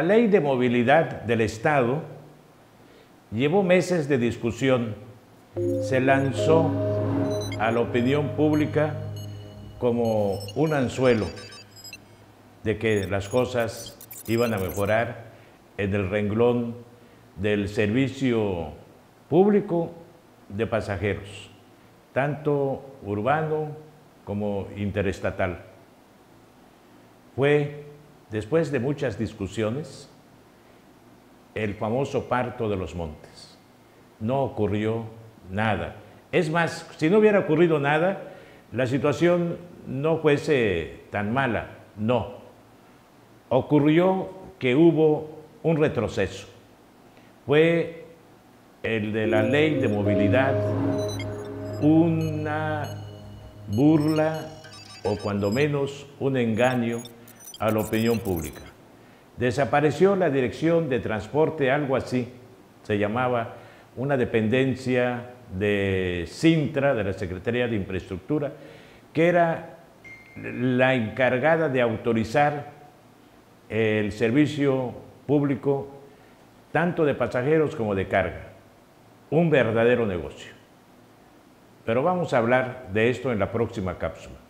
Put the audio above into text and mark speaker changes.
Speaker 1: La ley de movilidad del Estado llevó meses de discusión. Se lanzó a la opinión pública como un anzuelo de que las cosas iban a mejorar en el renglón del servicio público de pasajeros, tanto urbano como interestatal. Fue, después de muchas discusiones, el famoso parto de los montes. No ocurrió nada. Es más, si no hubiera ocurrido nada, la situación no fuese tan mala, no. Ocurrió que hubo un retroceso. Fue el de la ley de movilidad una burla o cuando menos un engaño a la opinión pública. Desapareció la Dirección de Transporte, algo así se llamaba, una dependencia de Cintra, de la Secretaría de Infraestructura, que era la encargada de autorizar el servicio público tanto de pasajeros como de carga. Un verdadero negocio. Pero vamos a hablar de esto en la próxima cápsula.